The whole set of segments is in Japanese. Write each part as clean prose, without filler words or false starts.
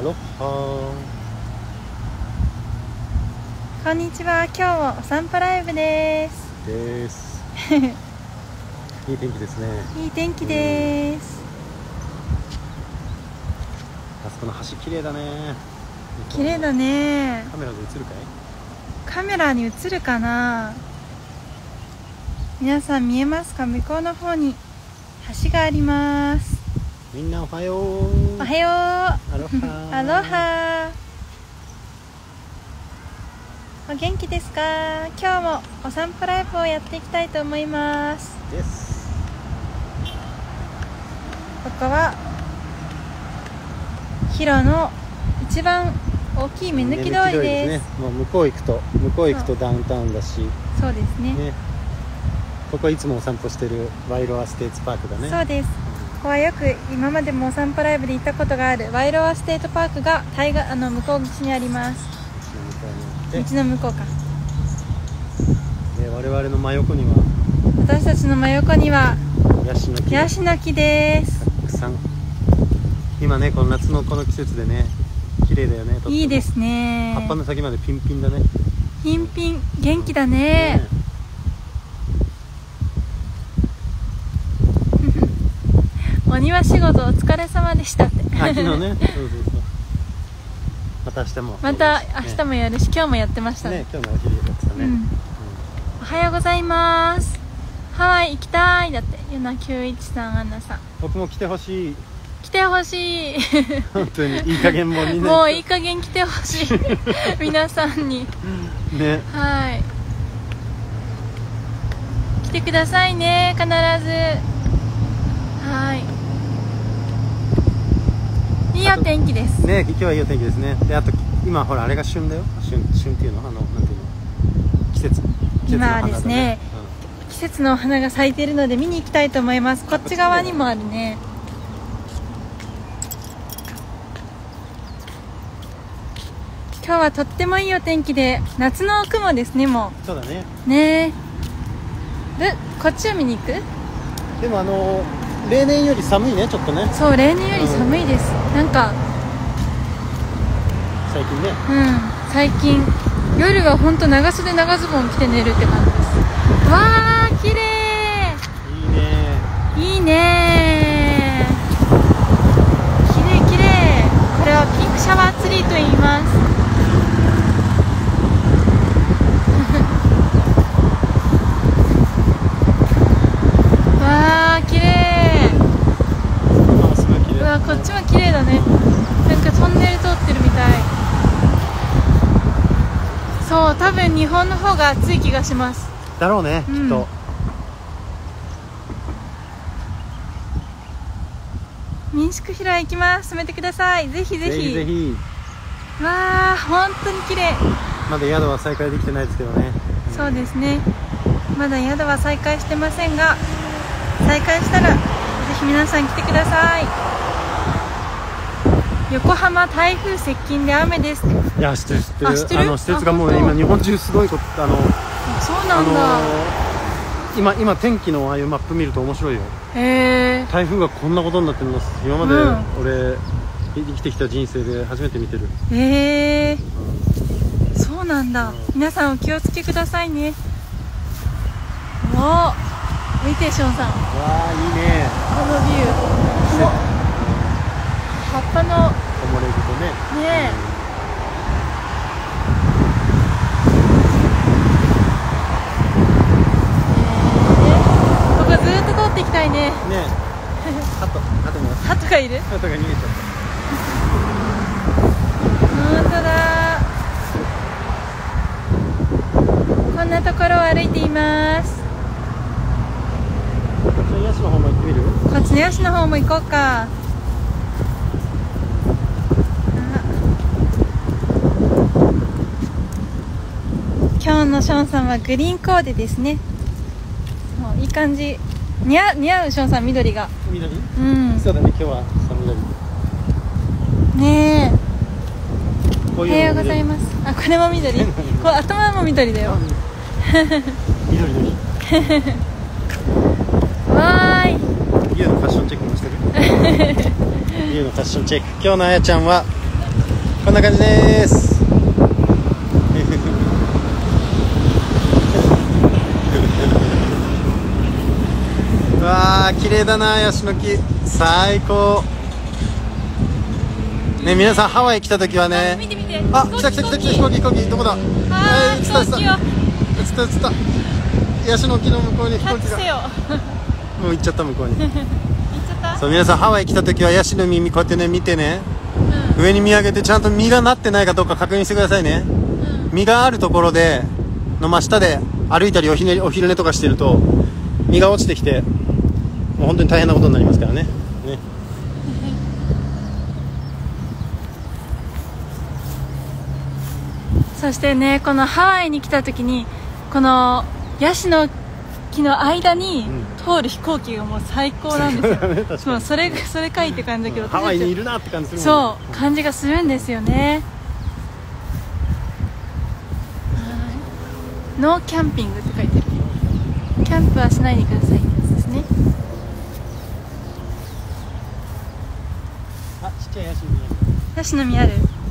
ロハこんにちは。今日もお散歩ライブです。 いい天気ですね。 いい天気です。 あそこの橋綺麗だね。 綺麗だね。 カメラで映るかい？ カメラに映るかな。皆さん見えますか？向こうの方に橋があります。 みんなおはよう。 おはよう。 アロハアロハ。お元気ですか？今日もお散歩ライブをやっていきたいと思います。 です。 ここは広の一番大きい目抜き通りです。 もう向こう行くとダウンタウンだし。 そうですね。 ここいつもお散歩してるワイロアステーツパークだね。 そうです。ここはよく今までもお散歩ライブで行ったことがあるワイロアステートパークが向こう岸にあります。道の向こうか。 で、我々の真横には、 私たちの真横にはヤシの木です。 たくさん。今ね、この夏のこの季節でね、綺麗だよね。 いいですね。 葉っぱの先までピンピンだね。 ピンピン、元気だね。お庭仕事お疲れ様でしたって。 昨日ね。また明日も。 また明日もやるし、今日もやってましたね。 今日もお昼やってたね。 おはようございます。ハワイ行きたいだって。ゆな913アンナさん。 僕も来てほしい。 来てほしい。 本当にいい加減もみんな。 もういい加減来てほしい。皆さんに。 ね。 はい。来てくださいね、必ず。はい。いいお天気ですね。今日はいいお天気ですね。で、あと今ほらあれが旬だよ。旬っていうのなんていうの、季節今はですね、季節のお花が咲いているので見に行きたいと思います。こっち側にもあるね。今日はとってもいいお天気で夏の雲ですね。もうそうだね。 ねえ。こっちを見に行く？ でも例年より寒いね、ちょっとね。 そう、例年より寒いです。なんか最近ね。 最近夜は本当長袖長ズボン着て寝るって感じです。わー、綺麗。いいね。いいね。綺麗綺麗。これはピンクシャワーツリーと言います。わー、綺麗。うわ、こっちも綺麗だね。なんかトンネル通ってるみたい。そう、多分日本の方が暑い気がします。 だろうね、きっと。 民宿平行きます。止めてください。ぜひぜひ。 ぜひ。 わー、本当に綺麗。 まだ宿は再開できてないですけどね。 そうですね。まだ宿は再開してませんが、再開したらぜひ皆さん来てください。横浜台風接近で雨です。 いや、知ってる。 知ってる？ 施設がもうね、今日本中すごいこと、 そうなんだ。 今天気のああいうマップ見ると面白いよ。 へー。 台風がこんなことになってるの今まで俺生きてきた人生で初めて見てる。 へー。そうなんだ。皆さんお気をつけくださいね。おー、見てションさん。 わあ、いいね。 このビュー。葉っぱの木漏れ日とね。 ねえ。ここずっと通っていきたいね。 ねえ。 ハトがいる？ ハトが逃げちゃった。 本当だ。こんなところを歩いています。 こっちのヤシの方も行ってみる？ こっちのヤシの方も行こうか。今日のションさんはグリーンコーデですね。そう、いい感じ。似合うションさん、緑が。 緑？そうだね、今日は緑。 ねえ。おはようございます。あ、これも緑。これ頭も緑だよ。 緑。 わーい。 ユウのファッションチェックもしてる。ユウのファッションチェック。今日のあやちゃんはこんな感じです。うわー綺麗だな、ヤシの木最高ね。皆さんハワイ来た時はね、 見て見て、 あ、来た飛行機どこだ。 飛行機よ。 映ったヤシの木の向こうに飛行機がもう行っちゃった、向こうに行っちゃった。 そう、皆さんハワイ来た時はヤシの実こうやってね見てね、上に見上げてちゃんと実がなってないかどうか確認してくださいね。実があるところでの真下で歩いたりお昼寝とかしてると実が落ちてきてもう本当に大変なことになりますからね。 そしてね、このハワイに来た時にこのヤシの木の間に通る飛行機がもう最高なんですよ。もうそれかいって感じだけど、 ハワイにいるなって感じするもんね。 そう感じがするんですよね。ノーキャンピングって書いてる。キャンプはしないでくださいってやつですね。 あ、ちっちゃいヤシの実。 ヤシの実ある。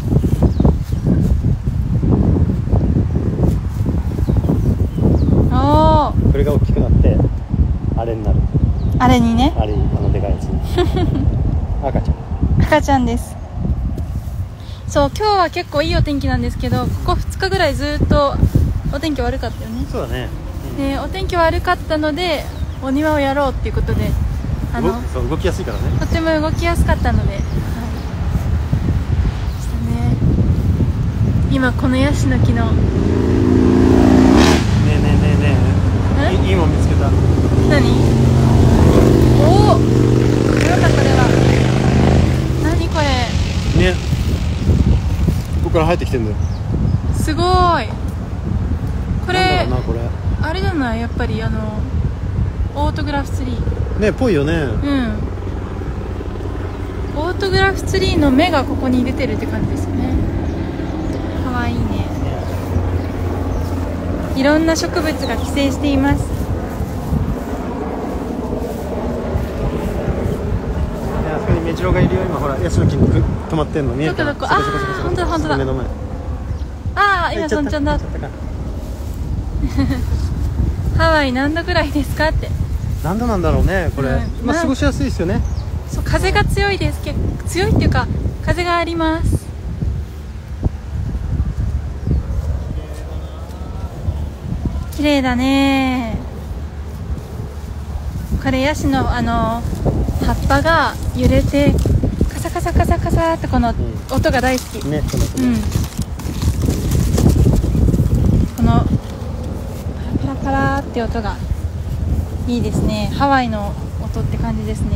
これが大きくなってあれになる。 あれにね、 あれ、でかいやつ赤ちゃんです。そう、今日は結構いいお天気なんですけど、ここ2日ぐらいずっとお天気悪かったよね。 そうだね、 でお天気悪かったのでお庭をやろうっていうことで、 そう動きやすいからね。 とても動きやすかったので、したね。今このヤシの木のねえいいもん見つけた。 何？おお、強かったでは。何これ？ ね、ここから入ってきてんだよ。 すごい。これなんだろうな、これあれじゃない？やっぱりオートグラフツリーね、ぽいよね。 オートグラフツリーの芽がここに出てるって感じですよね。かわいいね。いろんな植物が寄生しています。 あそこにメジロがいるよ。今ほらヤシの木に止まってんの見えるかな。 どこ？あー、本当だ。 目の前。 ああ、今飛んじゃんだ。ハワイ何度ぐらいですかって。 何度なんだろうね、これ。まあ過ごしやすいですよね。 そう、風が強いです。強いっていうか風があります。綺麗だね。これヤシの葉っぱが揺れてカサカサカサカサってこの音が大好き。 ね、このこのパラパラって音がいいですね。ハワイの音って感じですね。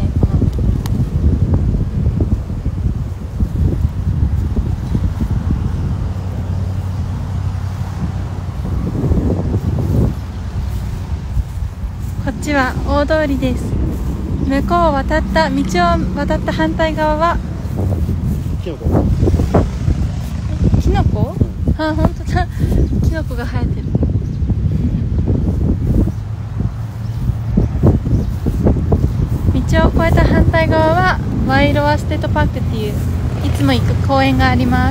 こっちは大通りです。向こうを渡った道を渡った反対側はキノコ。 キノコ？あ、本当だ。キノコが生えてる。道を越えた反対側はワイロワステートパークっていういつも行く公園があります。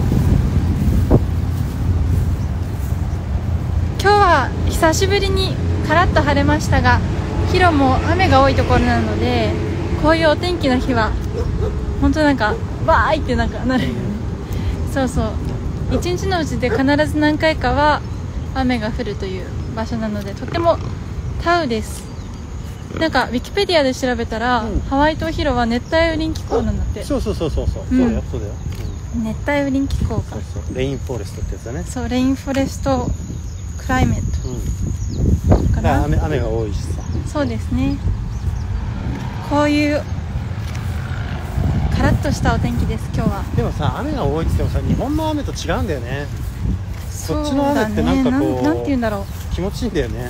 今日は久しぶりにカラッと晴れましたが、ヒロも雨が多いところなので、こういうお天気の日は本当なんかわーいってなんかなる。そうそう、一日のうちで必ず何回かは雨が降るという場所なので、とてもタウです。なんかウィキペディアで調べたら、ハワイ島ヒロは熱帯雨林気候なんだって。 そうだよ。 熱帯雨林気候か。 そうレインフォレストってやつだね。 そう、レインフォレストクライメットかな。 雨が多いしさ。 そうですね。こういうカラッとしたお天気です。今日は。 でもさ、雨が多いって言ってもさ、日本の雨と違うんだよね。そっちの雨ってなんかこう、 なんて言うんだろう、 気持ちいいんだよね。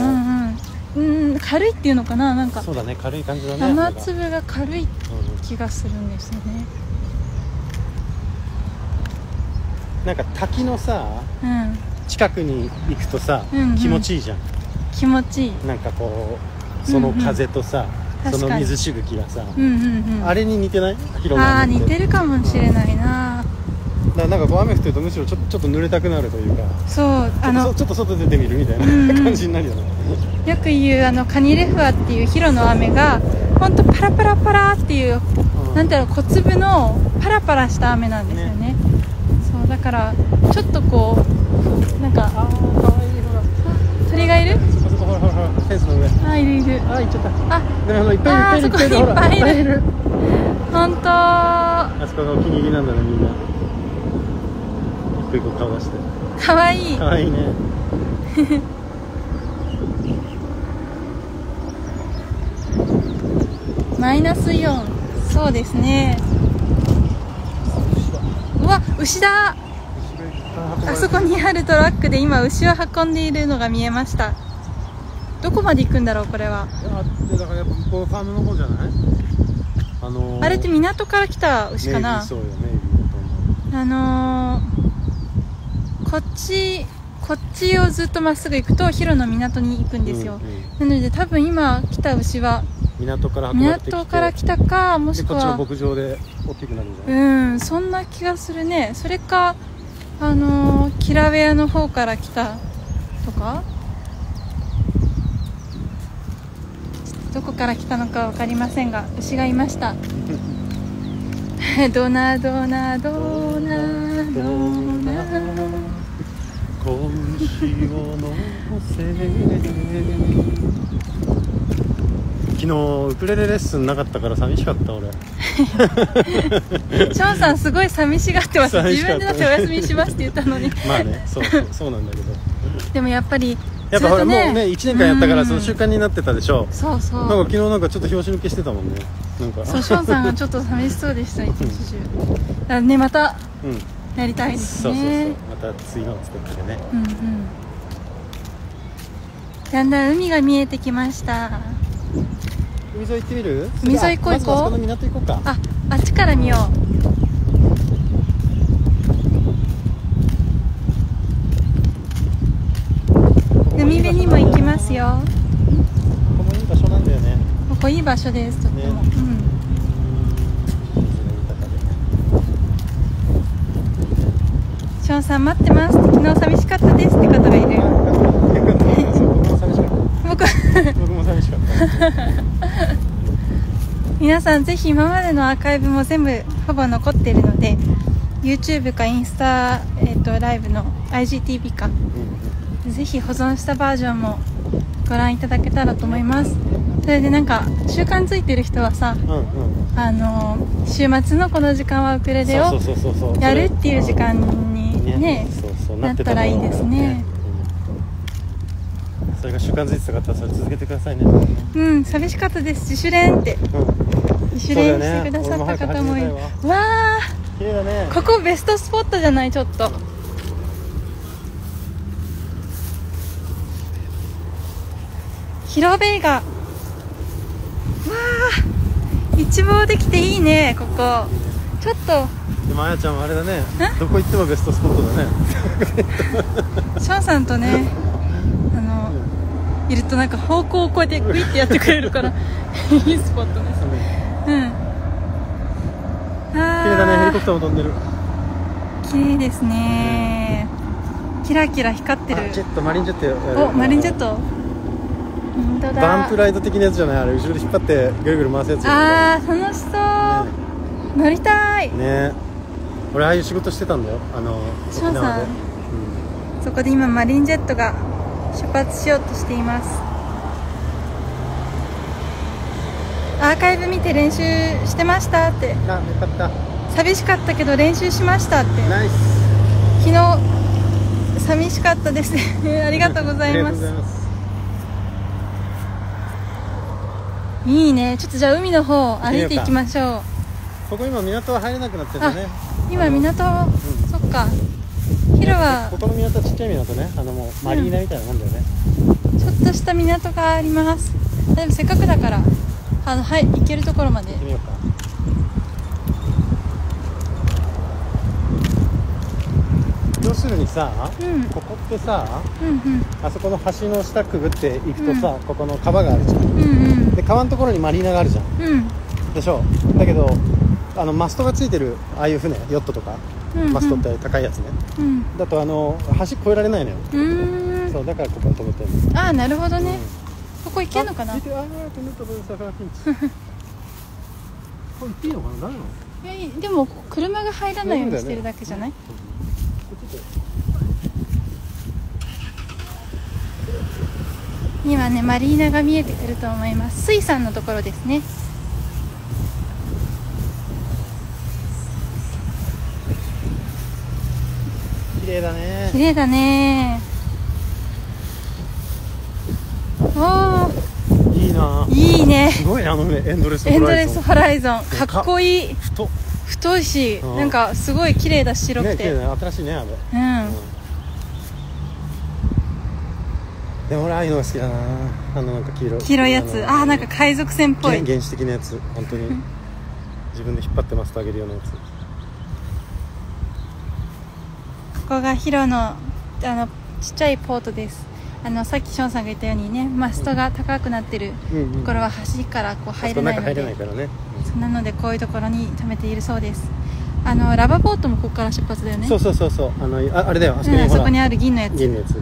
軽いっていうのかな、なんか。 そうだね、軽い感じだね。 雨粒が軽い気がするんですよね。 なんか滝のさ、近くに行くとさ、気持ちいいじゃん。 気持ちいい。 なんかこうその風とさ、その水しぶきがさ、あれに似てない？ ああ、似てるかもしれないな。 なんかこう雨降ってるとむしろちょっと濡れたくなるというか、 そうちょっと外出てみるみたいな感じになるよね。 よく言うカニレフアっていうヒロの雨がほんとパラパラパラっていう、なんだろう、小粒のパラパラした雨なんですよね。そうだからちょっとこうなんか、鳥がいる？ そこほらフェンスの上。 いるいる。 行っちゃった。 でもいっぱいいる。 いっぱいいる。本当。 あそこがお気に入りなんだね、みんな。一個顔出して。 かわいい。 かわいいね。 マイナス4。そうですね。うわ、牛だ。あそこにあるトラックで今牛を運んでいるのが見えました。どこまで行くんだろう、これは。 だからやっぱ向こうファームの方じゃない？ あれって港から来た牛かな。 そうよ、メイビーだと思う。 こっちをずっとまっすぐ行くとヒロの港に行くんですよ。なので多分今来た牛は港から運ばれてきて、 港から来たか、もしくはこっちの牧場で大きくなるんじゃない？ そんな気がするね。それかキラウェアの方から来たとか、どこから来たのか分かりませんが、牛がいました。ドナドナドナドナ、 子牛を乗せ。昨日ウクレレレッスンなかったから寂しかった俺。 ショーンさんすごい寂しがってます。自分でだってお休みしますって言ったのに。 まあね、そうなんだけど。 でもやっぱりほらもうね1年間やったからその習慣になってたでしょ。 そうそう。 なんか昨日なんかちょっと拍子抜けしてたもんね。なんかそう、ショーンさんがちょっと寂しそうでした一日中。だからね、またやりたいですね。 また次のを作ってね。 だんだん海が見えてきました。 海沿い行ってみる？ 海沿い行こう。 まずはあそこの港行こうか。 あっちから見よう。海辺にも行きますよ。 ここもいい場所なんだよね。 ここいい場所です、とっても。ショーンさん待ってます。昨日寂しかったですって方がいる。 僕も寂しかった。 皆さんぜひ今までのアーカイブも全部ほぼ残っているので、 YouTube かインスタ、ライブの IGTV か、ぜひ保存したバージョンもご覧いただけたらと思います。それでなんか習慣ついてる人はさ、週末のこの時間はウクレレをやるっていう時間にね、なったらいいですね。 それが習慣づいてた方はそれ続けてくださいね。 寂しかったです。自主練って自主練してくださった方もいる。わあ、 綺麗だね。 ここベストスポットじゃない？ちょっと広辺が、わあ、一望できていいね。ここちょっとでもあやちゃんはあれだね、どこ行ってもベストスポットだね。 ショーンさんとねいるとなんか方向をこうやってグイってやってくれるからいいスポットですね。綺麗だね。ヘリコプターも飛んでる。綺麗ですね。キラキラ光ってる。 ジェット、マリンジェットやる。 お、マリンジェット。本当だ。 バンプライド的なやつじゃない？あれ後ろで引っ張ってぐるぐる回すやつ。 楽しそう、乗りたいね。俺ああいう仕事してたんだよ、 ショーンさん、そこで今マリンジェットが出発しようとしています。アーカイブ見て練習してましたって。 よかった。 寂しかったけど練習しましたって。 ナイス。 昨日寂しかったですありがとうございます。いいね。ちょっとじゃあ海の方歩いていきましょう。 ここ今港は入れなくなってるね。 今港、そっか。ヒロはここの港はちっちゃい港ね。もうマリーナみたいなもんだよね。 ちょっとした港があります。でもせっかくだから行けるところまで行ってみようか。 要するにさ、ここってさ、あそこの橋の下くぐっていくとさ、ここの川があるじゃん。で川のところにマリーナがあるじゃん。でしょ。だけどマストがついてるああいう船、ヨットとかマストって高いやつね、だと橋越えられないのよ。そうだからここに止めてるの。 ああ、なるほどね、ここ行けんのかな。 これ行っていいのかな。誰の。 いや、でも車が入らないようにしてるだけじゃない。今ね、マリーナが見えてくると思います。水産のところですね。 綺麗だね。 綺麗だね。おお、 いいな。 いいね。 すごいね、エンドレスホライゾン。かっこいい。太いし、なんかすごい綺麗だし、白くて、 ね、新しいね、あれ。でも俺ああいうのが好きだな。なんか黄色いやつ。なんか海賊船っぽい原始的なやつ。本当に自分で引っ張ってますとあげるようなやつ。 ここがヒロのちっちゃいポートです。さっきショーンさんが言ったようにね、マストが高くなってるところは橋からこう入れないので、なのでこういうところに止めているそうです。ラバーボートもここから出発だよね。 そうあれだよ、あそこにそこにある銀のやつ。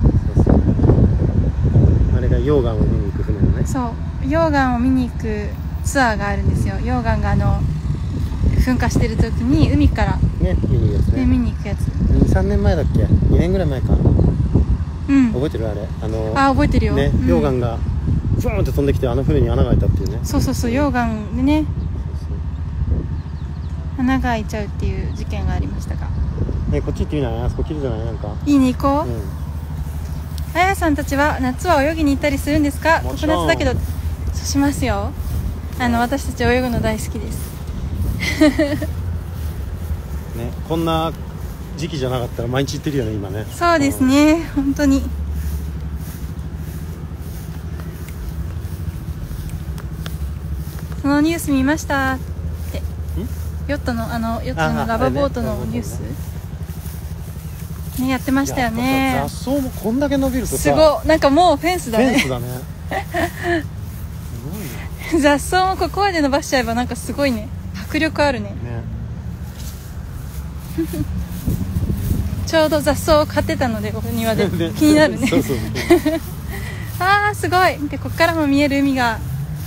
あれが溶岩を見に行く船のね。 そう、溶岩を見に行くツアーがあるんですよ。溶岩が噴火してる時に海からね、見に行くやつね。 見に行くやつ。 2、3年前だっけ。2年ぐらい前か。覚えてる。あれ覚えてるよね。溶岩がフーンって飛んできて船に穴が開いたっていうね。 そう溶岩でね、穴が開いちゃうっていう事件がありましたが。 ね、こっち行ってみない。あそこ綺麗じゃない。なんかいいね、行こう。あやさんたちは夏は泳ぎに行ったりするんですか。常夏だけど。そうしますよ。私たち泳ぐの大好きですね、こんな時期じゃなかったら毎日行ってるよね、今ね。 そうですね、本当に。そのニュース見ましたって。ヨットのラバーボートのニュースね、やってましたよね。 雑草もこんだけ伸びるとさ、 すごい、なんかもうフェンスだね。 すごいね雑草もここまで伸ばしちゃえばなんかすごいね、迫力あるね。ちょうど雑草を買ってたので、ここ庭で気になるねあー、すごい。でここからも見える海が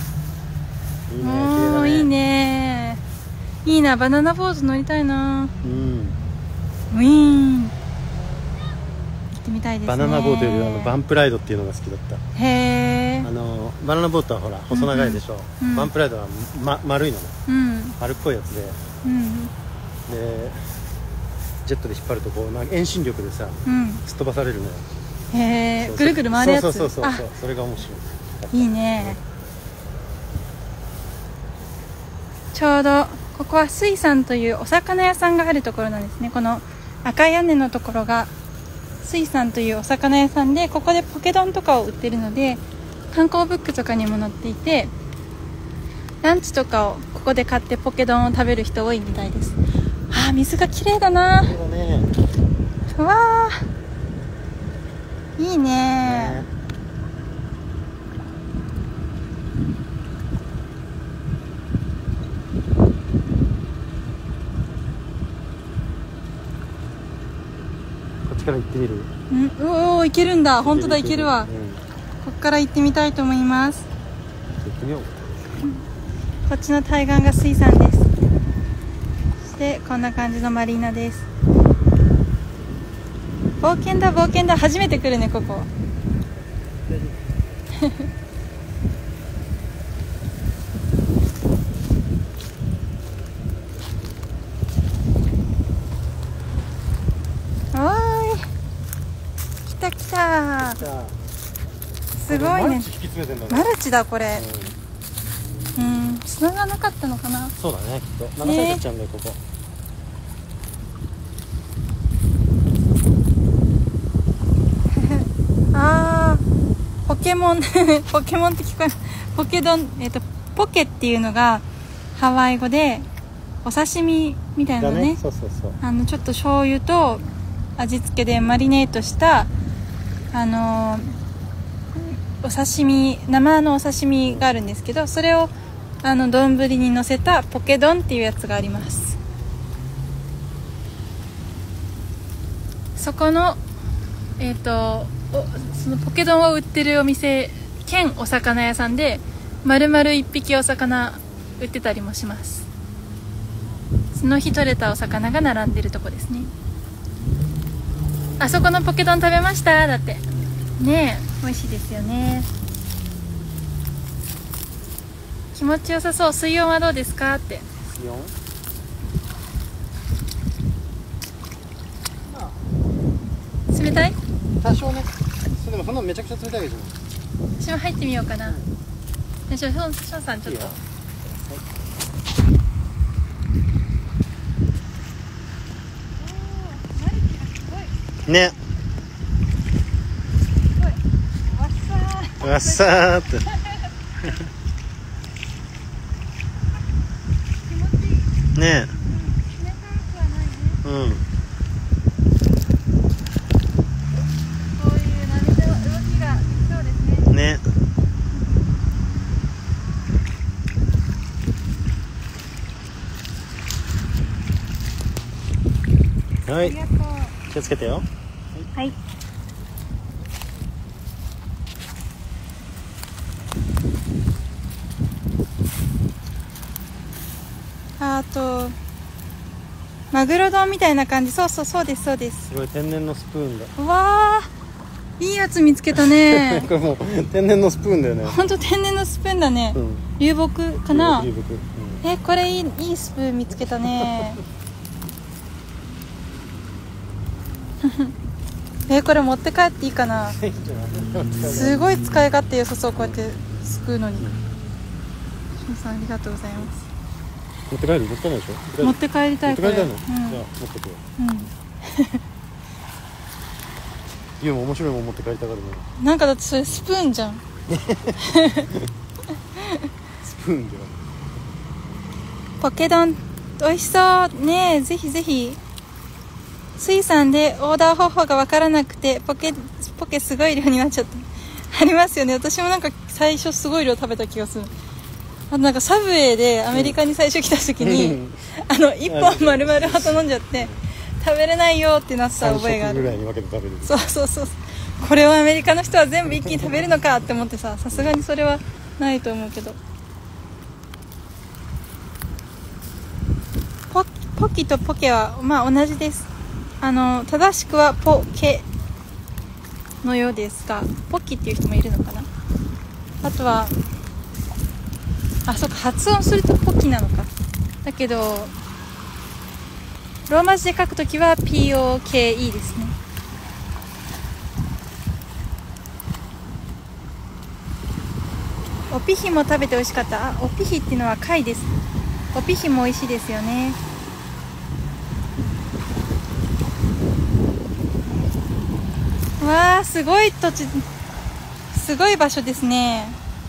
いいね。いいな。バナナボート乗りたいな。ウィーン行ってみたいですね。 バナナボートよりバンプライドっていうのが好きだった。 へー。 バナナボートはほら細長いでしょ。バンプライドは、丸いのね、丸っこいやつで、でジェットで引っ張るとこう遠心力でさ、すっ飛ばされるのよ。 へー、ぐるぐる回るやつ。 そうそれが面白い。いいね。ちょうどここは水産というお魚屋さんがあるところなんですね。この赤い屋根のところが水産というお魚屋さんで、ここでポケ丼とかを売ってるので、観光ブックとかにも載っていて、ランチとかをここで買ってポケ丼を食べる人多いみたいです。水が綺麗だな。うわー、いいね。 こっちから行ってみる。 おー、行けるんだ。本当だ、行けるわ。こっから行ってみたいと思います。 行ってみよう。 こっちの対岸が水産です。そしてこんな感じのマリーナです。冒険だ冒険だ。初めて来るね、ここおーい、来た来た。すごいね。マルチだこれ。砂がなかったのかな。 そうだね、きっと流されてっちゃうんだよ、ここ。 ポケモンポケモンって聞こえる。ポケ丼、ポケっていうのがハワイ語でお刺身みたいなのね。 そうちょっと醤油と味付けでマリネートしたお刺身、生のお刺身があるんですけど、それを丼に乗せたポケ丼っていうやつがあります。 そこのそのポケ丼を売ってるお店兼お魚屋さんで丸々1匹お魚売ってたりもします。その日取れたお魚が並んでるとこですね。あそこのポケ丼食べましただってね。え美味しいですよね。気持ちよさそう。水温はどうですかって。 水温冷たい？ 多少ね。でもそんなめちゃくちゃ冷たいわけじゃない。 私も入ってみようかな。ションさんちょっと。 ね。わっさーってねえ。うん。 こういう波の動きができそうですね。 ね。はい。気をつけてよ。 はい。あとマグロ丼みたいな感じ。そうそうそうですそうです。 すごい天然のスプーンだ。 うわー、いいやつ見つけたね。 これもう天然のスプーンだよね。 ほんと天然のスプーンだね。流木かな。 流木。 これいいスプーン見つけたね。これ持って帰っていいかな。すごい使い勝手良さそう。こうやってすくうのに。しんさんありがとうございます。 持って帰る？持って帰るでしょ？ 持って帰りたい。 持って帰りたいの？じゃあ持ってくよ。ユウも面白いもん持って帰りたがるね。 なんかだってそれスプーンじゃん。 スプーンじゃん。 ポケ丼美味しそうね。えぜひぜひ。水産でオーダー方法が分からなくてポケすごい量になっちゃったありますよね。私もなんか最初すごい量食べた気がする。あとなんかサブウェイでアメリカに最初来た時に、1本丸々頼んじゃって食べれないよってなった覚えがある。 3食ぐらいに分けて食べる。 そうそうそう。これをアメリカの人は全部一気に食べるのかって思ってさすがにそれはないと思うけど。ポキとポケはまあ同じです。正しくはポケのようですが、ポキっていう人もいるのかな。あとはそうか、発音するとポキなのか。だけどローマ字で書くときは POKE ですね。おピヒも食べて美味しかった。おピヒっていうのは貝です。おピヒも美味しいですよね。わー、すごい土地、すごい場所ですね。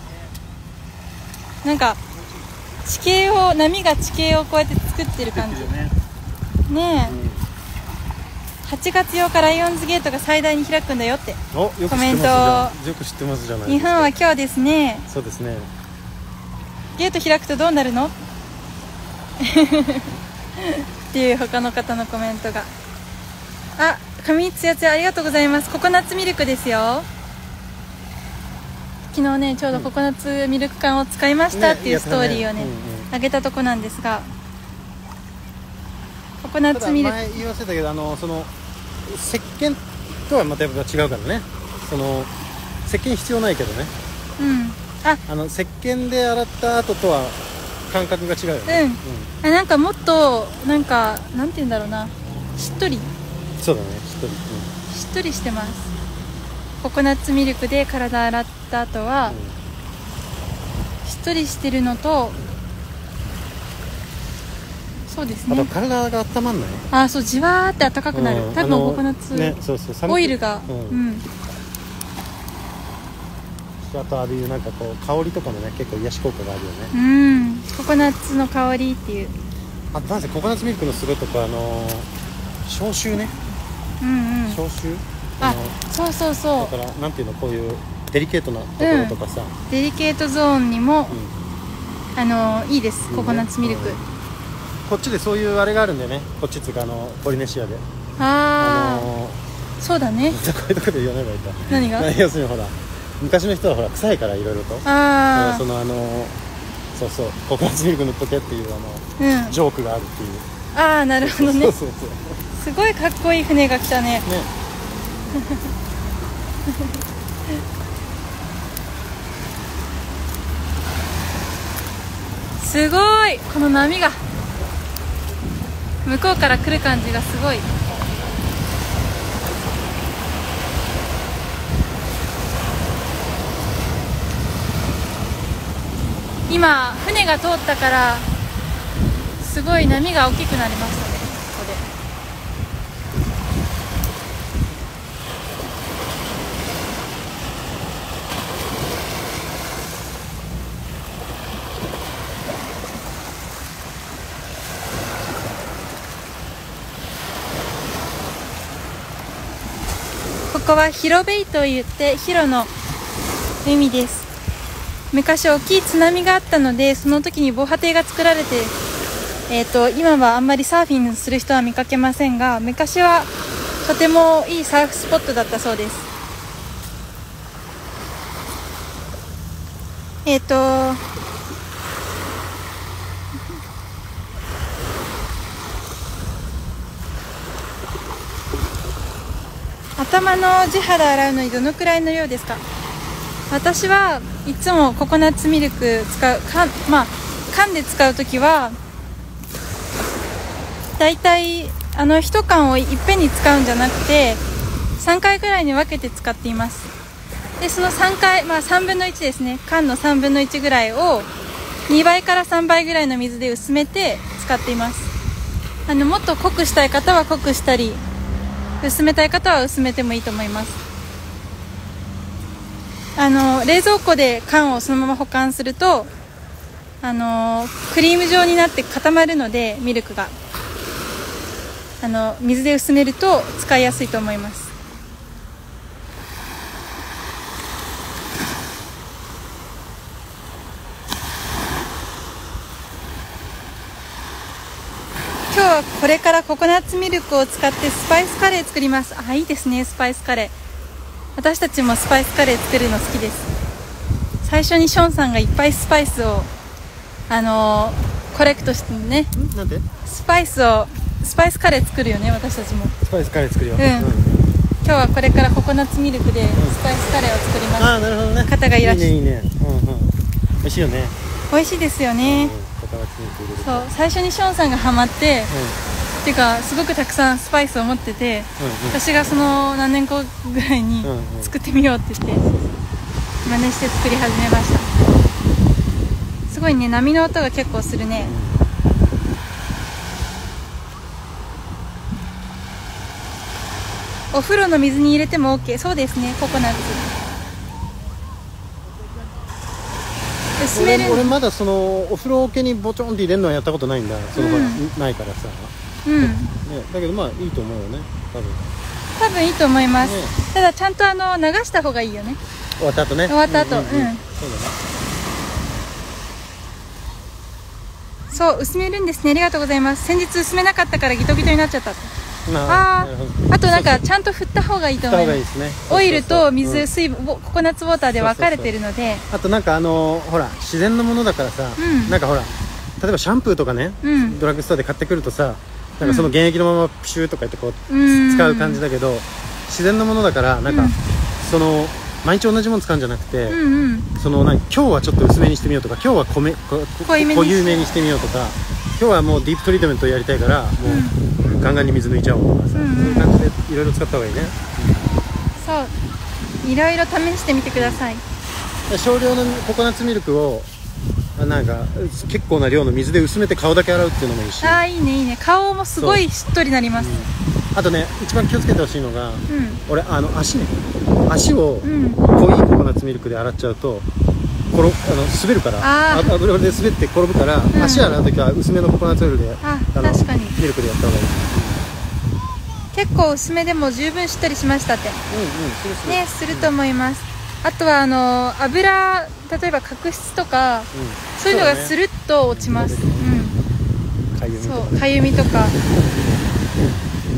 なんか波が地形をこうやって作ってる感じね。8月8日ライオンズゲートが最大に開くんだよってコメント。 よく知ってますじゃないですか。 日本は今日ですね。 そうですね。 ゲート開くとどうなるのっていう他の方のコメントが。髪ツヤツヤありがとうございます。ココナッツミルクですよ。昨日ねちょうどココナッツミルク缶を使いましたっていうストーリーをねあげたとこなんですが、ココナッツミルク前言わせたけどその石鹸とはまたやっぱ違うからね。その石鹸必要ないけどね。石鹸で洗った後とは感覚が違うよね。 なんかもっとなんて言うんだろうな、しっとり。 そうだね、 しっとりしてます。ココナッツミルクで体洗った後は、しっとりしてるのと、そうですね。 あと体が温まんない。 そう、じわーって温かくなる。多分ココナッツ、オイルが、 あとああいうなんかこう香りとかもね結構癒し効果があるよね。 ココナッツの香りっていう。 あとなんせココナッツミルクのすごいとこ消臭ね。消臭。 そうそうそう。 だからなんていうの、こういうデリケートなところとかさ、 デリケートゾーンにも、いいです、ココナッツミルク。 こっちでそういうあれがあるんだよね。こっちっていうかポリネシアでそうだね。 こういうとこで言わない方がいいか。 何が？ 要するにほら昔の人はほら臭いからいろいろと、 ああ、 そのそうそうココナッツミルク塗っとけっていううん、 ジョークがあるっていう。 ああ、なるほどね。 そうそうそうすごいかっこいい船が来たね。 ね。 すごい、この波が向こうから来る感じがすごい。今船が通ったからすごい波が大きくなりましたね、ここで。ここは広ベイといって広の海です。昔大きい津波があったので、その時に防波堤が作られて、今はあんまりサーフィンする人は見かけませんが、昔はとてもいいサーフスポットだったそうです。頭の地肌洗うのにどのくらいの量ですか？私はいつもココナッツミルク缶で使うときはだいたい1缶をいっぺんに使うんじゃなくて3回ぐらいに分けて使っています。でその3回、3分の1ですね、缶の3分の1ぐらいを2倍から3倍ぐらいの水で薄めて使っています。もっと濃くしたい方は濃くしたり薄めたい方は薄めてもいいと思います。冷蔵庫で缶をそのまま保管するとクリーム状になって固まるので、ミルクが水で薄めると使いやすいと思います。今日はこれからココナッツミルクを使ってスパイスカレー作ります。あ、いいですね、スパイスカレー。私たちもスパイスカレー作るの好きです。最初にショーンさんがいっぱいスパイスをコレクトしてね。 なんでスパイスカレー作るよね、私たちも。 スパイスカレー作るよ。 今日はこれからココナッツミルクでスパイスカレーを作ります。 ああ、なるほどね。 方がいらっしゃる。 いいね。美味しいよね。 美味しいですよね。 ココナッツミルク入れる。 そう、最初にショーンさんがハマって、っていうかすごくたくさんスパイスを持ってて、私がその何年後ぐらいに作ってみようって言って真似して作り始めました。すごいね、波の音が結構するね。お風呂の水に入れても OK。 そうですね、ココナッツ薄める。 俺まだお風呂桶にボチョンって入れるのはやったことないんだ。ないからさ。だけどいいと思うよね、 多分いいと思います。ただちゃんと流した方がいいよね、 終わった後ね。 終わった後。 そうだね。 そう、薄めるんですね。ありがとうございます。先日薄めなかったからギトギトになっちゃった。あとなんかちゃんと振った方がいいと思います。オイルと水、ココナッツウォーターで分かれてるので。 あとなんかほら自然のものだからさ、なんかほら例えばシャンプーとかね、ドラッグストアで買ってくるとさ、なんかその原液のままプシューとか言ってこう使う感じだけど、自然のものだからなんか毎日同じもの使うんじゃなくて、今日はちょっと薄めにしてみようとか、今日は濃ゆめにしてみようとか、今日はもうディープトリートメントをやりたいからもうガンガンに水抜いちゃおうとかさ、そういう感じでいろいろ使った方がいいね。 そう、いろいろ試してみてください。 少量のココナッツミルクをなんか結構な量の水で薄めて顔だけ洗うっていうのもいいし。 ああ、いいねいいね。顔もすごいしっとりなります。 あとね、一番気をつけてほしいのが、俺足を濃いココナッツミルクで洗っちゃうと滑るから、油で滑って転ぶから、足洗うときは薄めのココナッツオイルで確かにミルクでやった方がいい。 結構薄めでも十分しっとりしましたってね、すると思います。あとは油、例えば角質とか、そういうのがスルッと落ちます。かゆみとか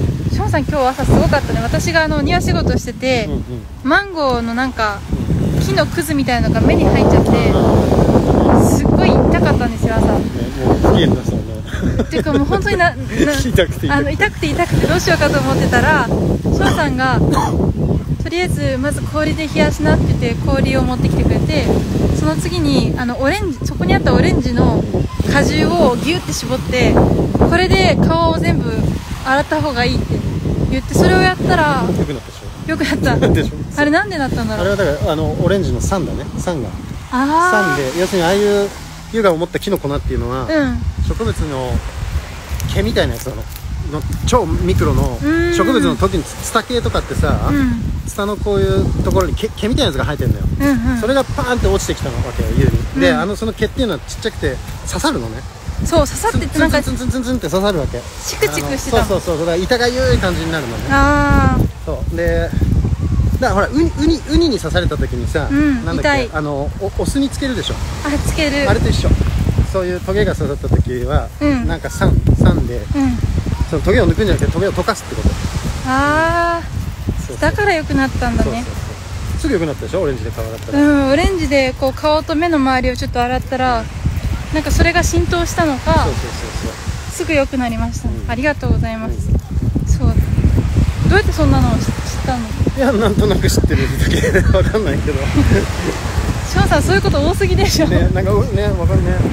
ショーンさん今日朝すごかったね。私が庭仕事してて、 うんうん、 マンゴーのなんか木のくずみたいなのが目に入っちゃって、すっごい痛かったんですよ朝。 ね、もう不機嫌だそうね。 っていうかもう本当に痛くてどうしようかと思ってたら、ショーンさんがとりあえずまず氷で冷やしなって言って氷を持ってきてくれて、その次にそこにあったオレンジの果汁をギュって絞って、これで顔を全部洗った方がいいって言って、それをやったら良くなったでしょ。 よくなったでしょ。 あれなんでなったんだろう。 あれはだからオレンジの酸だね。酸があ酸で、要するにああいう湯が思った木の粉っていうのは、 あ、うん、 植物の毛みたいなやつなの。超ミクロの植物の時にツタ系とかってさ、ツタのこういうところに毛みたいなやつが生えてるんだよ、 うんうん、 それがパーンって落ちてきたわけよ、湯に。で、その毛っていうのはちっちゃくて刺さるのね。 そう、刺さっててなんかツンツンツンツンって刺さるわけ。 チクチクしてた。 そうだから痛がゆい感じになるのね。 ああ、 そうで、だからほらウニに刺された時にさ、なんだっけ、お酢につけるでしょ。 つける。 あれと一緒。そういうトゲが刺さった時は、なんか酸で、そのトゲを抜くんじゃなくてトゲを溶かすってこと。 ああ、だから良くなったんだね。 すぐ良くなったでしょ、オレンジで顔洗ったら。 オレンジでこう顔と目の周りをちょっと洗ったら、なんかそれが浸透したのか、すぐ良くなりました。ありがとうございます。そう。どうやってそんなのを知ったの？ いや、なんとなく知ってるだけでわかんないけど。 ショーンさん、そういうこと多すぎでしょ。 ね、なんかね、わかるね。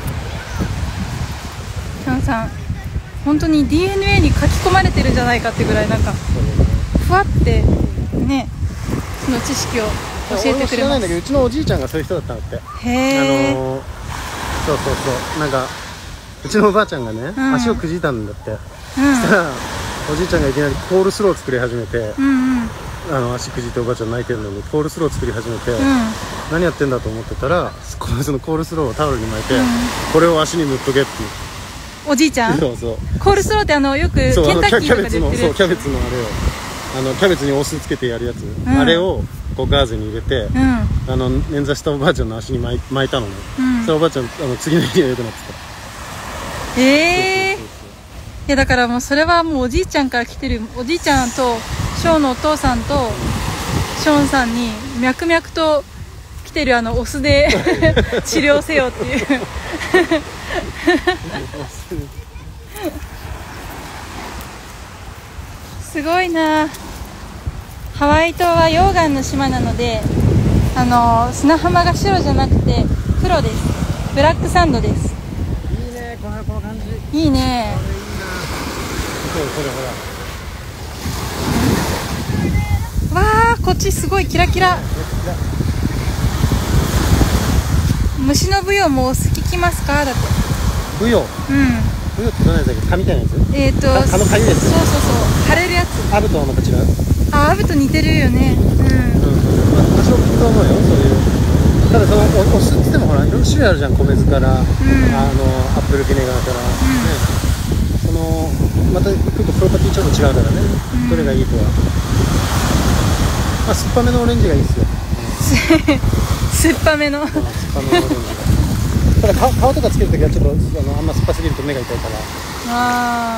ショーンさん、本当に DNA に書き込まれてるんじゃないかってぐらい、なんかふわってね、その知識を教えてくれます。 知らないんだけど、うちのおじいちゃんがそういう人だったんだって。 へえ。 そうなんかうちのおばあちゃんがね、足をくじいたんだって。そしたらおじいちゃんがいきなりコールスローを作り始めて、足くじいておばあちゃん泣いてるのにコールスローを作り始めて、何やってんだと思ってたら、そのコールスローをタオルに巻いて、これを足に塗っとけっていう。 おじいちゃん？ そうコールスローってよくケンタッキーとかで売ってるキャベツのあれをキャベツにお酢つけてやるやつ、あれをこうガーゼに入れて、捻挫したおばあちゃんの足に巻いたのね。それおばあちゃん次の日は良くなってた。 いや、だからもうそれはもうおじいちゃんから来てる。おじいちゃんとショーのお父さんとショーンさんに脈々と来てるお酢で治療せよっていうすごいな。ハワイ島は溶岩の島なので、砂浜が白じゃなくて黒です。ブラックサンドです。 いいね、この感じ。 いいね。わあ、こっちすごいキラキラ。虫のブヨもお酢効きますか？だって。 ブヨ。ブヨってどんなやつだっけ？蚊みたいなやつ？蚊のかゆいやつ。 そう、腫れるやつ。 アブとはまた違う？ アブと似てるよね。 多少効くと思うよ、そういう。ただそのお酢って言ってもほらいろんな種類あるじゃん。米酢から、アップルビネガーから、そのまた行くとプロパティちょっと違うからね、どれがいいとは。酸っぱめのオレンジがいいですよ。 酸っぱめの。 酸っぱめのオレンジが。ただ顔とかつけるときはちょっとあんま酸っぱすぎると目が痛いから。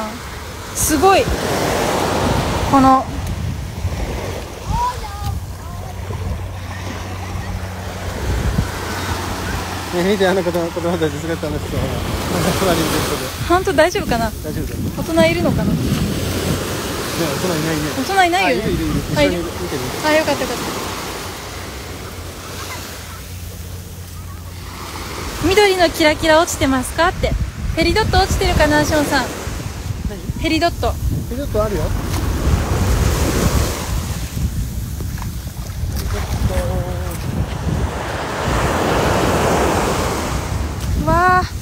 すごい。この見て、子供たちすごい楽しそう。 本当大丈夫かな？ 大丈夫だよ。 大人いるのかな？ 大人いないね。 大人いないよね。 いる。一緒に見てる。 よかった。緑のキラキラ落ちてますかって。ペリドット落ちてるかな、ショーンさん。ペリドットあるよ。 わあ、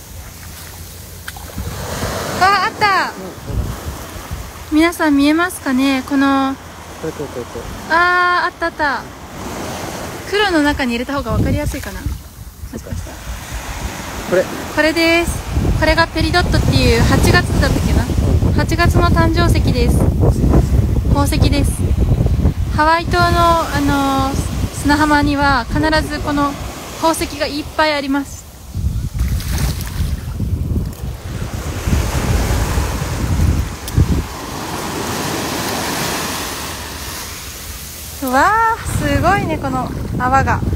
あった。皆さん見えますかね、この。あった。黒の中に入れた方が分かりやすいかな。もしかしたらこれです。これがペリドットっていう8月だったっけな、8月の誕生石です。宝石です。ハワイ島の砂浜には必ずこの宝石がいっぱいあります。 わー、すごいね、この泡が。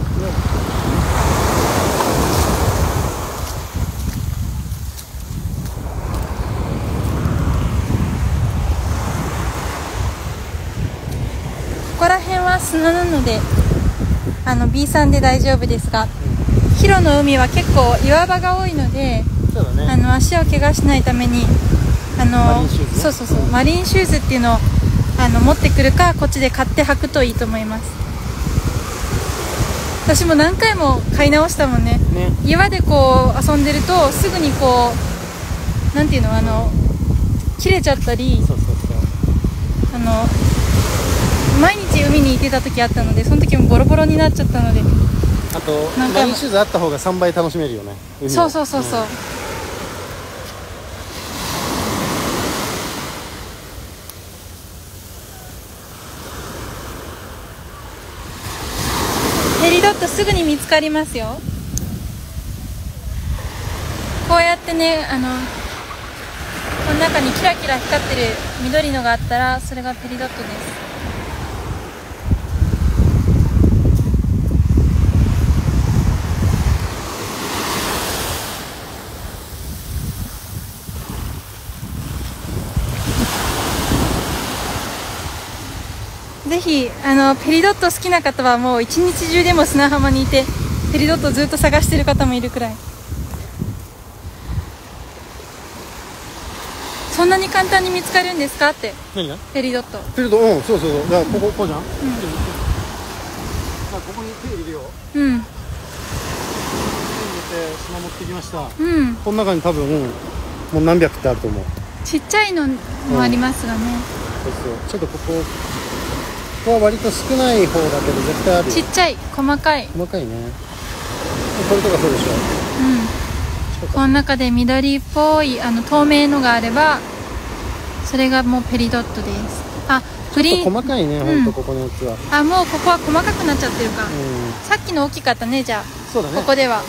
ここら辺は砂なのでB さんで大丈夫ですが、ヒロの海は結構岩場が多いので、 そうだね、 足を怪我しないためにマリンシューズね、 そうそうそう、マリンシューズっていうのを持ってくるか、こっちで買って履くといいと思います。私も何回も買い直したもんね。岩でこう遊んでるとすぐにこうなんていうの、切れちゃったり、 そうそうそう、 毎日海に行ってた時あったので、その時もボロボロになっちゃったので。 あとマリンシューズあった方が3倍楽しめるよね、海を。 そうそうそうそう、ペリドットすぐに見つかりますよ。こうやってね、この中にキラキラ光ってる緑のがあったら、それがペリドットです。ぜひペリドット好きな方はもう一日中でも砂浜にいてペリドットずっと探してる方もいるくらい。そんなに簡単に見つかるんですかって。 何がペリドット。 ペリドット、うん、そうそうそう、だからこうじゃん、ここに手入れるよ。 うん、 手入れて砂持ってきました。 うん、 この中に多分もう何百ってあると思う。 ちっちゃいのもありますがね、 そうそう、ちょっとここは割と少ない方だけど絶対あるよ。 ちっちゃい、細かいね。これとかそうでしょ。 この中で緑っぽい透明のがあれば、それがもうペリドットです。あ、グリーン、 ちょっと細かいね、ほんとここのやつは。 あ、もうここは細かくなっちゃってるか。さっきの大きかったね、じゃあ。 そうだね、 ここでは。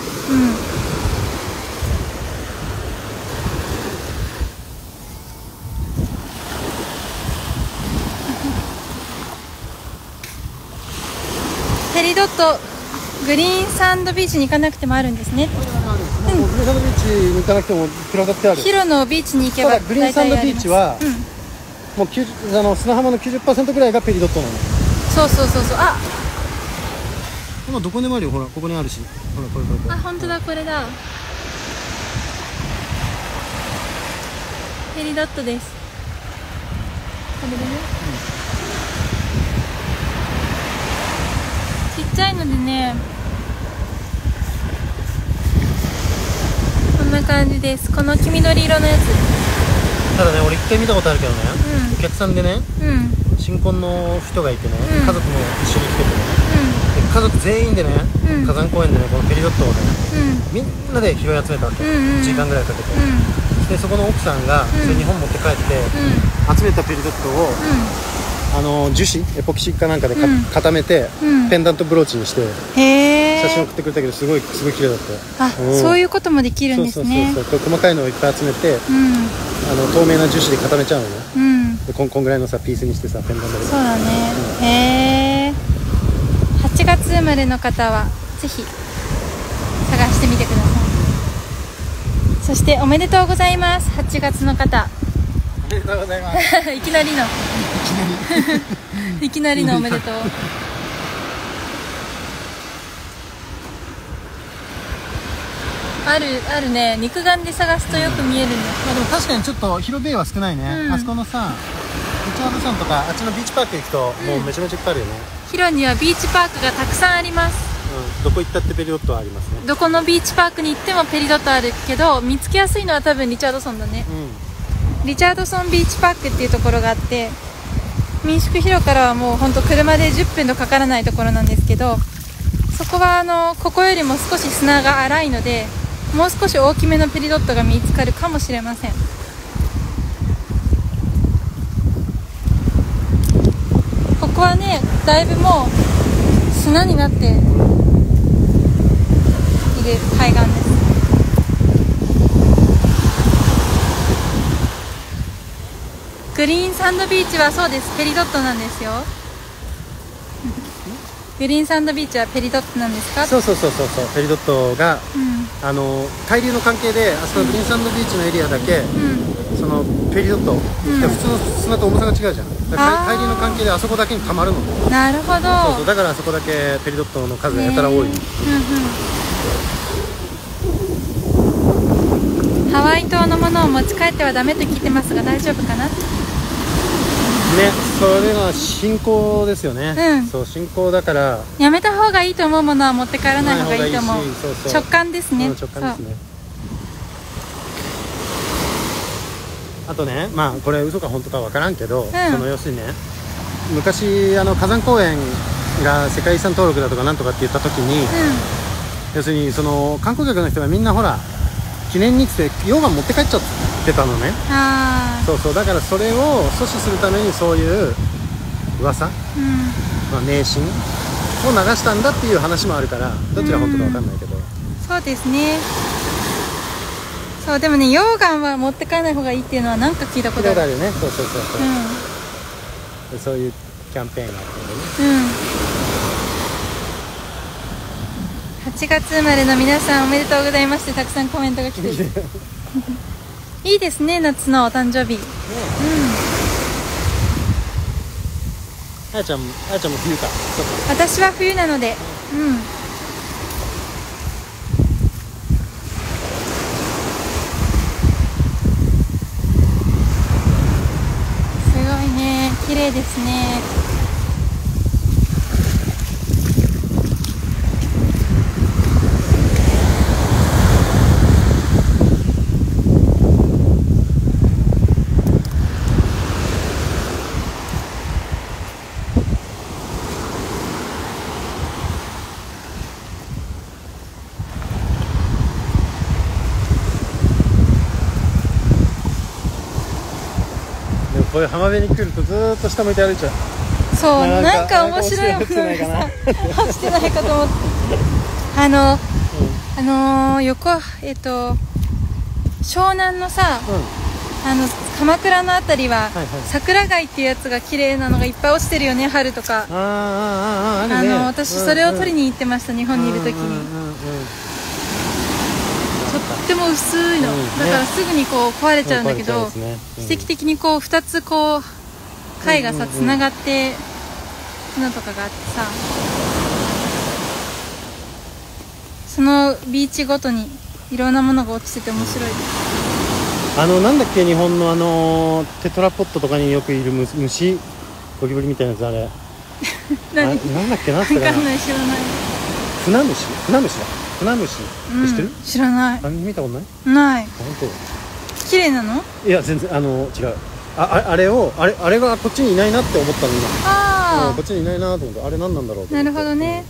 ペリドット、グリーンサンドビーチに行かなくてもあるんですね。 グリーンサンドビーチに行かなくてもプラダってある。 ヒロのビーチに行けばグリーンサンドビーチは、もう砂浜の 90% ぐらいがペリドットなの。 そうそうそうそう。あ、 今どこでもあるよ、ほらここにあるし、ほらこれ。 あ、本当だ、これだ。ペリドットです。これでね、ちっちゃいのでね、こんな感じです。この黄緑色のやつ。 ただね、俺一回見たことあるけどね、お客さんでね、新婚の人がいてね、家族も一緒に来ててね、で家族全員でね、火山公園でね、このペリドットをね、みんなで拾い集めたわけ、1時間ぐらいかけて、でそこの奥さんがそれ日本持って帰って、集めたペリドットを、樹脂エポキシかなんかで固めて、ペンダントブローチにして写真送ってくれたけど、すごい綺麗だった。 あ、そういうこともできるんですね。 そうこれ細かいのをいっぱい集めて、透明な樹脂で固めちゃうのね、でこんぐらいのさピースにしてさ、ペンダントで。 そうだね、へえ。8月生まれの方はぜひ探してみてください。そしておめでとうございます、8月の方。 おめでとうございますいきなりのいきなりのおめでとう。あるね、肉眼で探すとよく見えるんだ。 でも確かにちょっと広ベイは少ないね、あそこのさリチャードソンとかあっちのビーチパーク行くと、もうめちゃめちゃいっぱいあるよね。 ヒロにはビーチパークがたくさんあります。 どこ行ったってペリドットはありますね。 どこのビーチパークに行ってもペリドットあるけど、見つけやすいのは多分リチャードソンだね、リチャードソンビーチパークっていうところがあって、民宿広からはもうほんと車で10分とかからないところなんですけど、そこはここよりも少し砂が粗いので、もう少し大きめのペリドットが見つかるかもしれません。ここはね、だいぶもう砂になっている海岸です。グリーンサンドビーチはそうです、ペリドットなんですよ。 グリーンサンドビーチはペリドットなんですか？ そうペリドットが、海流の関係であそこのグリーンサンドビーチのエリアだけ、そのペリドット、普通の砂と重さが違うじゃん。だから海流の関係であそこだけに溜まるの。 なるほど。 そうだからあそこだけペリドットの数がやたら多い。 ハワイ島のものを持ち帰ってはダメと聞いてますが大丈夫かな？ ね、それが信仰ですよね。そう信仰だからやめた方がいいと思うものは持って帰らない方がいいと思う。直感ですね。 直感ですね。あとね、まあこれ嘘か本当かわからんけど、その要するにね、昔火山公園が世界遺産登録だとかなんとかって言った時に、要するにその観光客の人がみんなほら記念にって溶岩持って帰っちゃってたのね。そうだからそれを阻止するためにそういう噂、迷信を流したんだっていう話もあるからどっちが本当か分かんないけど、 そうですね。そうでもね、溶岩は持って帰らない方がいいっていうのは何か聞いたことある。 よね。そういうキャンペーンがあってね。 8月生まれの皆さんおめでとうございましてたくさんコメントが来てるいいですね、夏のお誕生日。 あやちゃんも冬か。 私は冬なので、すごいね、綺麗ですね。 こういう浜辺に来るとずーっと下向いて歩いちゃう。 そう、なんか面白いものがさ落ちてないかと思って横湘南のさ、鎌倉のあたりは、桜貝っていうやつが綺麗なのがいっぱい落ちてるよね、春とか。私それを取りに行ってました、日本にいる時に。とっても薄いの、だからすぐにこう壊れちゃうんだけど、奇跡的にこう2つこう貝がさつながってのとかがあってさ、そのビーチごとにいろんなものが落ちてて面白いです。 なんだっけ、日本のテトラポットとかによくいる虫、ゴキブリみたいなやつ、あれなんだっけ、なんつったかな。 分かんない、知らない。 船虫知ってる？ 知らない。 見たことない？ ない。 本当？ 綺麗なの？ いや全然違う。あれがこっちにいないなって思ったの今。こっちにいないなと思って、あれ何なんだろうと思って。 なるほどね。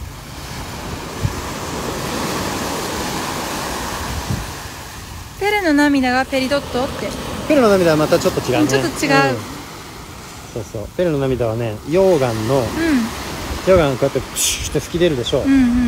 ペルの涙がペリドットって。 ペルの涙はまたちょっと違うね。 ちょっと違う。 そうペルの涙はね、溶岩がこうやってプシュって吹き出るでしょ。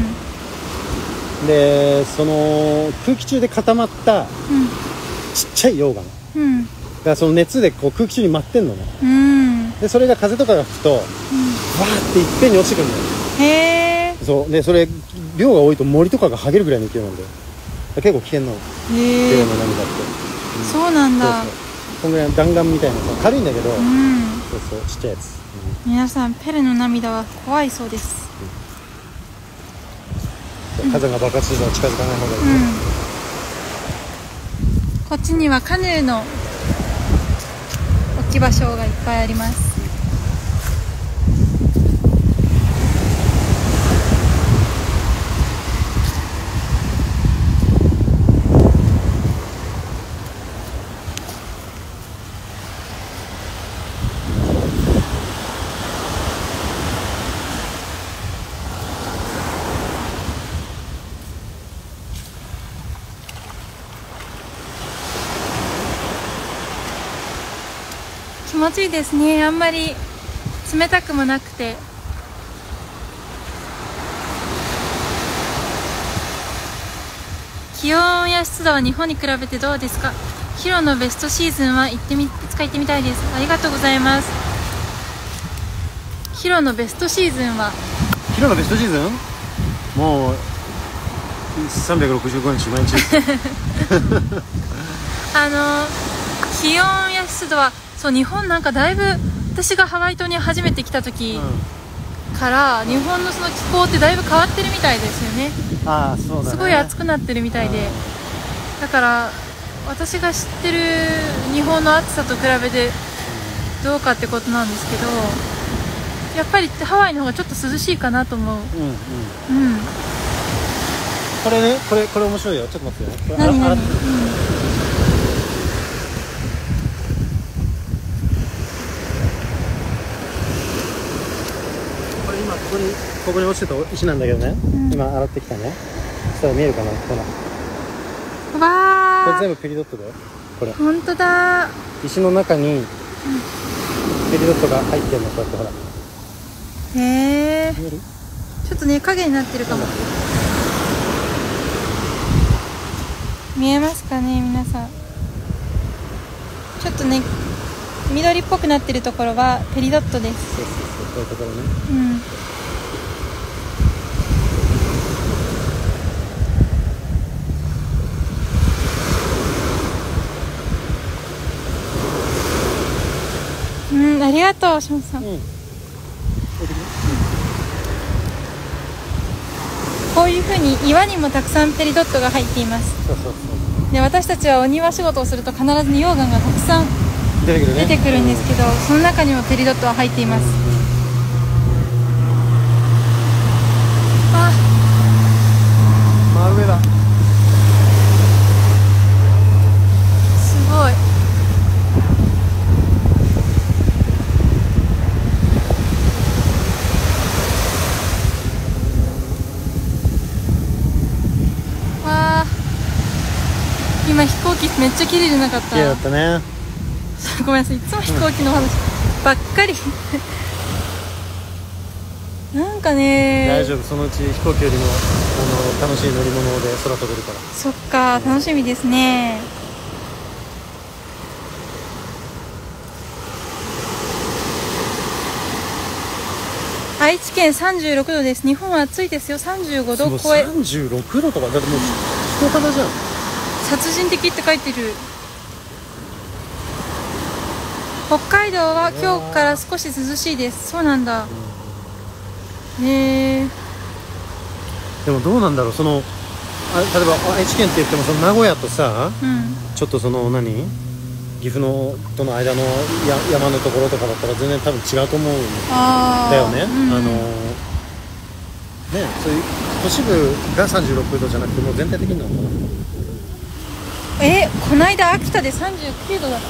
でその空気中で固まったちっちゃい溶岩がその熱でこう空気中に舞ってんのね。でそれが風とかが吹くとわーっていっぺんに落ちてくるんだよ。そうでそれ量が多いと森とかが剥げるぐらいの勢いなんだよ。結構危険なの、ペルの涙って。 そうなんだ。 こんぐらいの弾丸みたいなさ、軽いんだけど、そうちっちゃいやつ。 皆さんペルの涙は怖いそうです。 火山が爆発するのは近づかない方がいい。 こっちにはカヌーの置き場所がいっぱいあります。気持ちいいですね。あんまり冷たくもなくて。気温や湿度は日本に比べてどうですか？ヒロのベストシーズンはいつか行ってみたいです。ありがとうございます。ヒロのベストシーズンはヒ昨日のベストシーズンもう365日毎日気温や湿度はそう日本なんかだいぶ私がハワイ島に初めて来た時から日本のその気候ってだいぶ変わってるみたいですよね。 ああそうだね、 すごい暑くなってるみたいで、だから私が知ってる日本の暑さと比べてどうかってことなんですけど、やっぱりハワイの方がちょっと涼しいかなと思う。 これね、これ面白いよ。ちょっと待ってよ。 何これ今ここに落ちてた石なんだけどね、今洗ってきたね。そしたら見えるかな。ほら、 わー、 これ全部ペリドットだよ。これ本当だ。 石の中にペリドットが入ってるの。こうやってほら、 へえ、 見える？ ちょっとね影になってるかも。見えますかね皆さん。ちょっとね緑っぽくなってるところはペリドットです。 そうこういうところね。 ありがとう、しもさん。こういう風に岩にもたくさんペリドットが入っています。で、私たちはお庭仕事をすると必ず溶岩がたくさん出てくるんですけど、その中にもペリドットは入っています。 真上だ。 すごい。今飛行機めっちゃ綺麗じゃなかった？ 綺麗だったね。 ごめんなさい、いつも飛行機の話ばっかりなんかね。 大丈夫、そのうち飛行機よりも楽しい乗り物で空飛べるから。 そっか、楽しみですね。愛知県36度です。日本は暑いですよ。35度超え。 36度とかだってもう人肌じゃん。 殺人的って書いてる。北海道は今日から少し涼しいです。そうなんだ。へえ。 でもどうなんだろう、例えば愛知県って言ってもその名古屋とさ、ちょっとその岐阜のとの間の山のところとかだったら全然多分違うと思うんだよね。そういう都市部が36度じゃなくてもう全体的になのかな。 この間秋田で39度だった。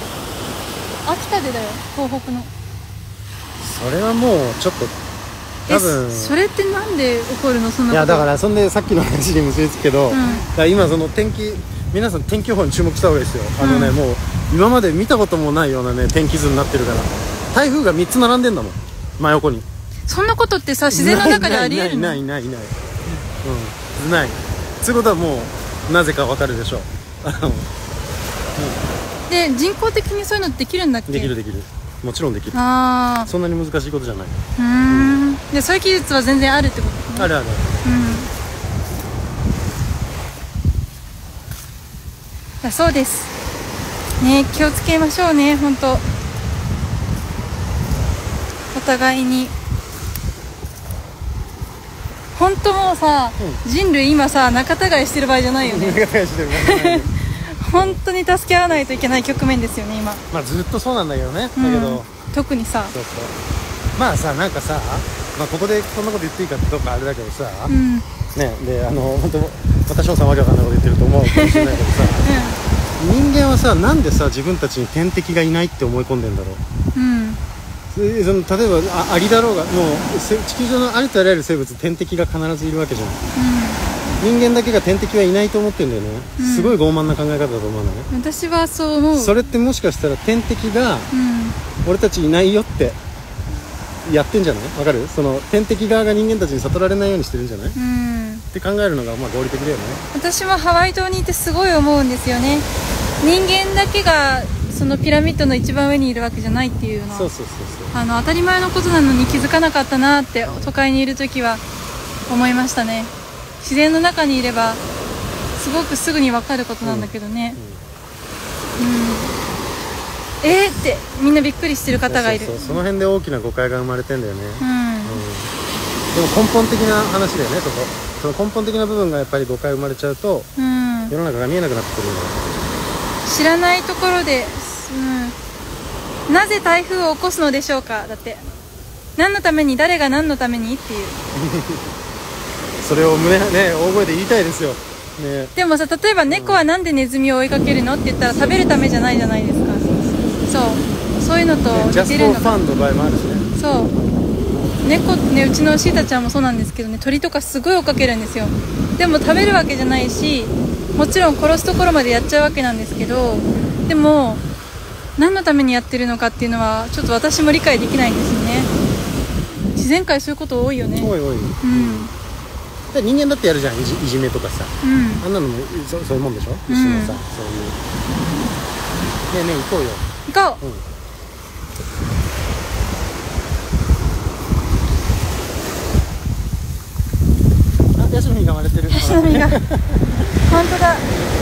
秋田でだよ、東北の。 それはもうちょっと多分それってなんで起こるの？そんなこと。 いやだからそんでさっきの話に結びつくけど、だから今その皆さん天気予報に注目した方がいいですよ。もう今まで見たこともないようなね天気図になってるから。台風が3つ並んでんだもん、真横に。 そんなことってさ、自然の中でありえるの？ ないないそういうことはもうなぜかわかるでしょう。 で、人工的にそういうのできるんだっけ？ できるもちろんできる。そんなに難しいことじゃない。 で、そういう技術は全然あるってことですね。 ある。 だそうですね。気をつけましょうね、本当お互いに。本当もうさ、人類今さ仲違いしてる場合じゃないよね。 仲違いしてる場合じゃない。 本当に助け合わないといけない局面ですよね今。 ずっとそうなんだけどね。だけど特にさ、 まあさ、なんかさ、ここでこんなこと言っていいかどうかあれだけどさ、で本当私もさわけわかんないこと言ってると思うかもしれないけどさ、人間はさ、なんでさ自分たちに天敵がいないって思い込んでんだろう。例えばアリだろうが、もう地球上のありとあらゆる生物天敵が必ずいるわけじゃん。人間だけが天敵はいないと思ってんだよね。すごい傲慢な考え方だと思わない？ 私はそう思う。 それってもしかしたら天敵が俺たちいないよってやってんじゃない？わかる？その天敵側が人間たちに悟られないようにしてるんじゃない？って考えるのが合理的だよね。私もハワイ島にいてすごい思うんですよね。人間だけがそのピラミッドの一番上にいるわけじゃないっていうのは、当たり前のことなのに気づかなかったなって、都会にいる時は思いましたね。自然の中にいればすごくすぐに分かることなんだけどね。ってみんなびっくりしてる方がいる。 そうその辺で大きな誤解が生まれてんだよね。でも根本的な話だよね。その根本的な部分がやっぱり誤解生まれちゃうと、世の中が見えなくなってくるんだよ。 知らないところで、なぜ台風を起こすのでしょうか。だって何のために、誰が何のためにっていうそれを大声で言いたいですよ、ね。 でもさ、例えば猫はなんでネズミを追いかけるのって言ったら食べるためじゃないじゃないですか。そういうのと似てるのか。 ジャストファンの場合もあるしね。 そう猫ね、うちのシータちゃんもそうなんですけどね、鳥とかすごい追っかけるんですよ。でも食べるわけじゃないし、もちろん殺すところまでやっちゃうわけなんですけど、でも何のためにやってるのかっていうのはちょっと私も理解できないんですよね。自然界そういうこと多いよね。 多い。で人間だってやるじゃん、いじめとかさ、あんなのもそういうもんでしょ。一緒のさ、そういうね行こうよ。 行こう。 ヤシの実が割れてる。 ヤシの実が本当だ。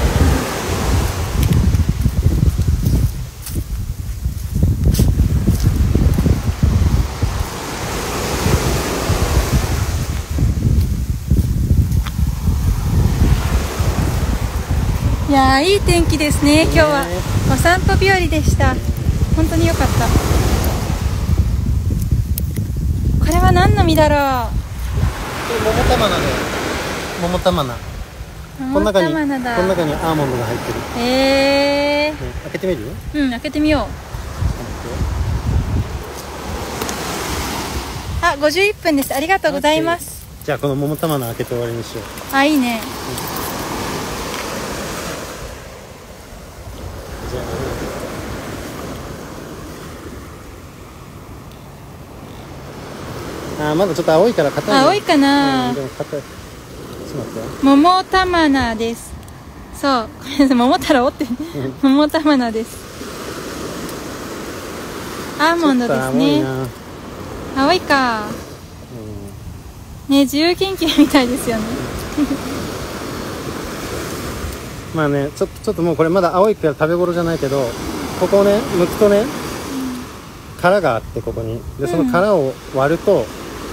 いやー、いい天気ですね。今日はお散歩日和でした。本当に良かった。これは何の実だろう。 桃玉菜で、桃玉菜。この中にアーモンドが入ってる。開けてみる？ 開けてみよう。あ、51分です。ありがとうございます。 じゃあこの桃玉菜開けて終わりにしよう。 あ、いいね。 まだちょっと青いから硬い。 青いかな。 でも硬い。ちょっと待って。 桃玉菜です。そう、桃太郎って桃玉菜です。アーモンドですね。青いか。ね、自由研究みたいですよね。 まあね、ちょっともうこれまだ青いから食べ頃じゃないけど、ここをね剥くとね、殻があって、ここにでその殻を割ると、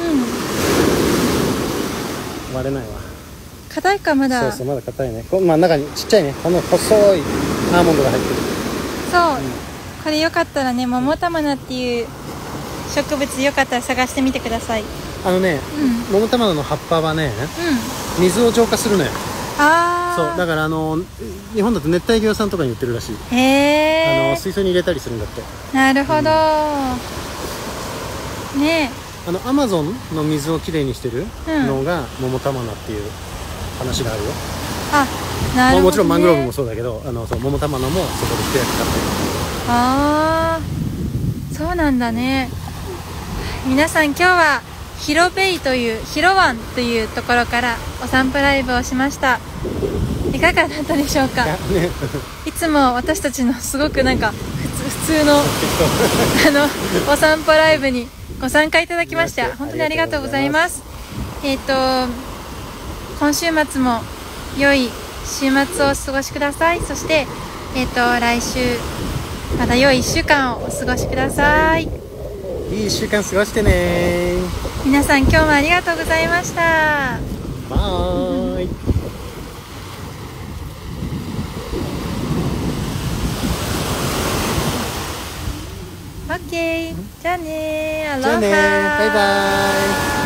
割れないわ。 硬いかまだ。 そうまだ硬いね。中にちっちゃいね、この細いアーモンドが入ってる。 そう、これよかったらね、桃玉菜っていう植物よかったら探してみてください。 桃玉菜の葉っぱはね、水を浄化するのよ。そうだから日本だと熱帯魚屋さんとかに売ってるらしい。水槽に入れたりするんだって。 なるほど、ね。 アマゾンの水をきれいにしてるのが桃玉菜っていう話があるよ。 なるほどね。 もちろんマングローブもそうだけど、桃玉菜もそこで一役買ってる。 そうなんだね。皆さん、今日は広湾というところからお散歩ライブをしました。いかがだったでしょうか。いつも私たちのすごく普通のお散歩ライブにご参加いただきまして本当にありがとうございます。今週末も良い週末をお過ごしください。そして来週また良い1週間をお過ごしください。 いい1週間過ごしてね。 皆さん、今日もありがとうございました。 バイ。 オッケー。じゃあねー。アロハ。 じゃあねー。バイバイ。